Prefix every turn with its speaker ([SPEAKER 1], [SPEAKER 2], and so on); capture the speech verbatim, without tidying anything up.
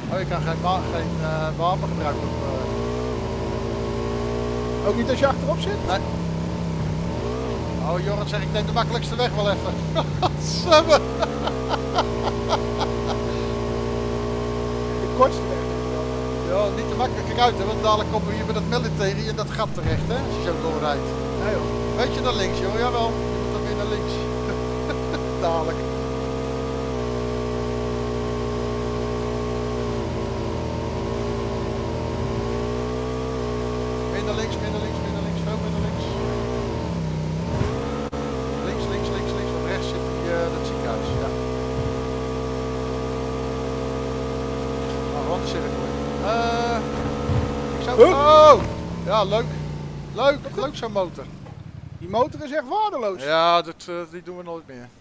[SPEAKER 1] Oh, je kan geen, wa geen uh, wapen gebruiken op... Uh...
[SPEAKER 2] Ook niet als je achterop zit?
[SPEAKER 1] Nee. Oh, Jorrit zegt, ik neem de makkelijkste weg wel even. Samen.
[SPEAKER 2] De kortste weg.
[SPEAKER 1] Ja, niet te makkelijk. Kijk uit, hè, want dadelijk komen we hier met dat military in dat gat terecht, hè, als je zo doorrijdt.
[SPEAKER 2] Nee joh.
[SPEAKER 1] Weet je naar links, joh? Jawel. Je moet dan weer naar links. Dadelijk. Minder links, minder links, minder links, veel minder links. Links, links, links, links. Op rechts zit die, uh, dat ziekenhuis, ja. Nou, rond de cirkel. Uh, ik zou... Oh! Ja, leuk. Leuk, leuk zo'n motor.
[SPEAKER 2] Die motor is echt waardeloos.
[SPEAKER 1] Ja, dat, uh, die doen we nooit meer.